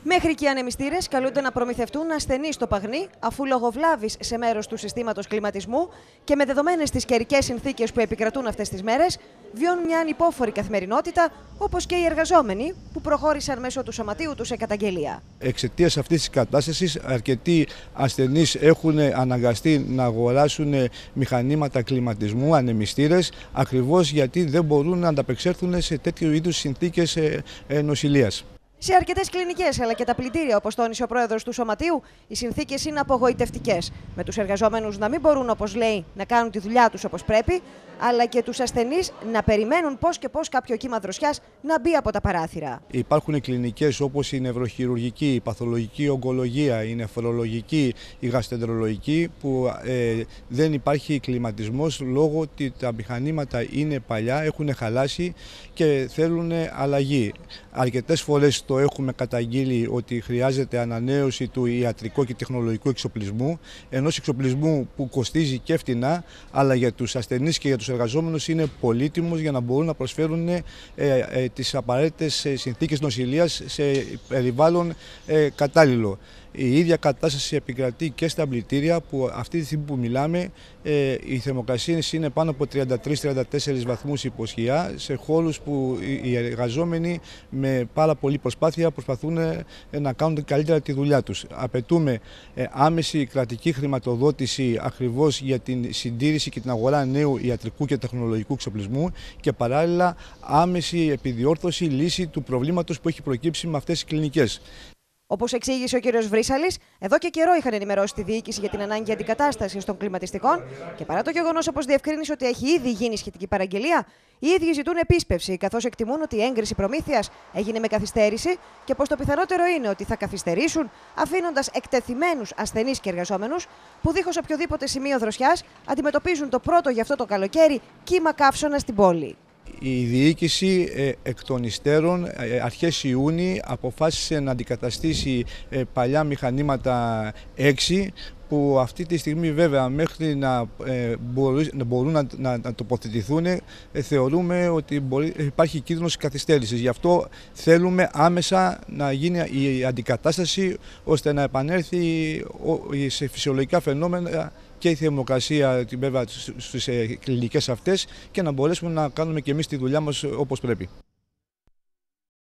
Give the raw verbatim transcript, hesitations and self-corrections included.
Μέχρι και οι ανεμιστήρες καλούνται να προμηθευτούν ασθενείς στο Παγνί, αφού λόγω βλάβης σε μέρος του συστήματος κλιματισμού και με δεδομένες τις καιρικές συνθήκες που επικρατούν αυτές τις μέρες, βιώνουν μια ανυπόφορη καθημερινότητα, όπως και οι εργαζόμενοι που προχώρησαν μέσω του σωματείου τους σε καταγγελία. Εξαιτίας αυτής της κατάστασης, αρκετοί ασθενείς έχουν αναγκαστεί να αγοράσουν μηχανήματα κλιματισμού, ανεμιστήρες, ακριβώς γιατί δεν μπορούν να ανταπεξέλθουν σε τέτοιου είδους συνθήκες νοσηλείας. Σε αρκετές κλινικές αλλά και τα πλητήρια, όπως τόνισε ο πρόεδρος του Σωματείου, οι συνθήκες είναι απογοητευτικές. Με τους εργαζόμενους να μην μπορούν, όπως λέει, να κάνουν τη δουλειά τους όπως πρέπει, αλλά και τους ασθενείς να περιμένουν πώς και πώς κάποιο κύμα δροσιάς να μπει από τα παράθυρα. Υπάρχουν κλινικές όπως η νευροχειρουργική, η παθολογική ογκολογία, η νεφρολογική, η γαστρεντερολογική, που ε, δεν υπάρχει κλιματισμός λόγω ότι τα μηχανήματα είναι παλιά, έχουν χαλάσει και θέλουν αλλαγή. Αρκετές φορές το έχουμε καταγγείλει ότι χρειάζεται ανανέωση του ιατρικού και τεχνολογικού εξοπλισμού, ενός εξοπλισμού που κοστίζει και φτηνά, αλλά για τους ασθενείς και για τους εργαζόμενους είναι πολύτιμος για να μπορούν να προσφέρουν ε, ε, τις απαραίτητες συνθήκες νοσηλείας σε περιβάλλον ε, κατάλληλο. Η ίδια κατάσταση επικρατεί και στα πλητήρια, που αυτή τη στιγμή που μιλάμε ε, οι θερμοκρασίες είναι πάνω από τριάντα τρεις με τριάντα τέσσερις βαθμούς υποσχεία, σε χώρους που οι εργαζόμενοι με πάρα πολλή προσπάθεια προσπαθούν ε, να κάνουν καλύτερα τη δουλειά τους. Απαιτούμε ε, άμεση κρατική χρηματοδότηση ακριβώς για την συντήρηση και την αγορά νέου ιατρικού και τεχνολογικού εξοπλισμού και παράλληλα άμεση επιδιόρθωση, λύση του προβλήματος που έχει προκύψει με αυτές τις κλινικές. Όπως εξήγησε ο κ. Βρύσαλης, εδώ και καιρό είχαν ενημερώσει τη διοίκηση για την ανάγκη αντικατάστασης των κλιματιστικών και παρά το γεγονός, όπως διευκρίνησε, ότι έχει ήδη γίνει σχετική παραγγελία, οι ίδιοι ζητούν επίσπευση, καθώς εκτιμούν ότι η έγκριση προμήθειας έγινε με καθυστέρηση και πως το πιθανότερο είναι ότι θα καθυστερήσουν, αφήνοντας εκτεθειμένους ασθενείς και εργαζόμενους που δίχως οποιοδήποτε σημείο δροσιάς αντιμετωπίζουν το πρώτο για αυτό το καλοκαίρι κύμα καύσωνα στην πόλη. Η διοίκηση ε, εκ των υστέρων ε, αρχές Ιούνιου αποφάσισε να αντικαταστήσει ε, παλιά μηχανήματα έξι, που αυτή τη στιγμή βέβαια μέχρι να, ε, μπορούν, να, μπορούν να, να, να τοποθετηθούν ε, θεωρούμε ότι μπορεί, υπάρχει κίνδυνος καθυστέρησης. Γι' αυτό θέλουμε άμεσα να γίνει η αντικατάσταση ώστε να επανέλθει σε φυσιολογικά φαινόμενα και η θερμοκρασία βέβαια στις κλινικές αυτές και να μπορέσουμε να κάνουμε και εμείς τη δουλειά μας όπως πρέπει.